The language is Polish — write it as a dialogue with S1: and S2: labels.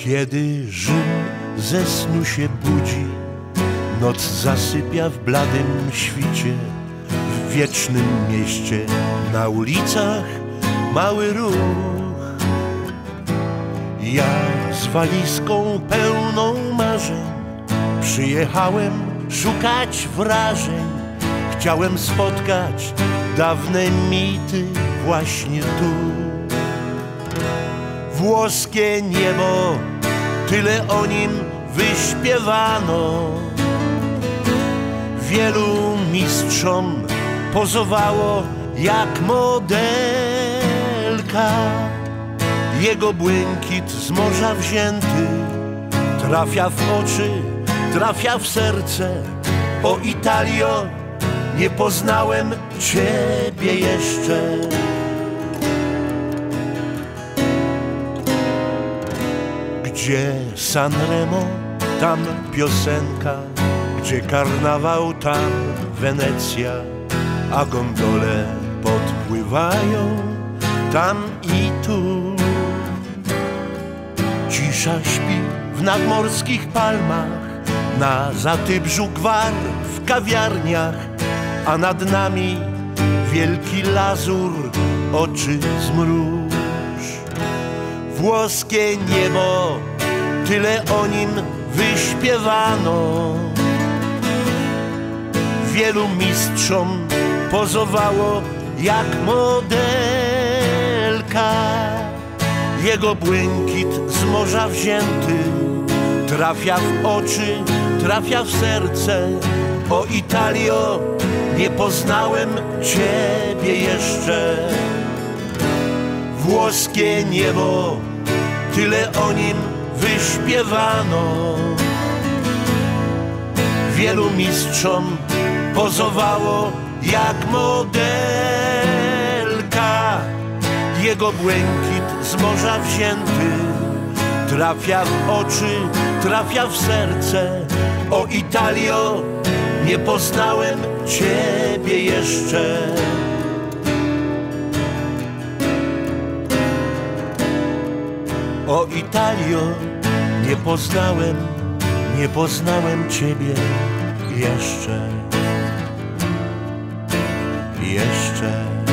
S1: Kiedy Rzym ze snu się budzi, noc zasypia w bladym świcie. W wiecznym mieście, na ulicach mały ruch. Ja z walizką pełną marzeń przyjechałem szukać wrażeń. Chciałem spotkać dawne mity właśnie tu. Włoskie niebo, tyle o nim wyśpiewano. Wielu mistrzom pozowało jak modelka. Jego błękit z morza wzięty trafia w oczy, trafia w serce. O Italio, nie poznałem ciebie jeszcze. Gdzie Sanremo, tam piosenka. Gdzie karnawał, tam Wenecja. A gondole podpływają tam i tu. Cisza śpi w nadmorskich palmach, na Zatybrzu gwar w kawiarniach, a nad nami wielki lazur, oczy zmruż. Włoskie niebo, tyle o nim wyśpiewano. Wielu mistrzom pozowało jak modelka. Jego błękit z morza wzięty trafia w oczy, trafia w serce. O Italio, nie poznałem ciebie jeszcze. Włoskie niebo, tyle o nim wyśpiewano. Wielu mistrzom pozowało jak modelka. Jego błękit z morza wzięty trafia w oczy, trafia w serce. O Italio, nie poznałem ciebie jeszcze. O Italio, nie poznałem ciebie jeszcze.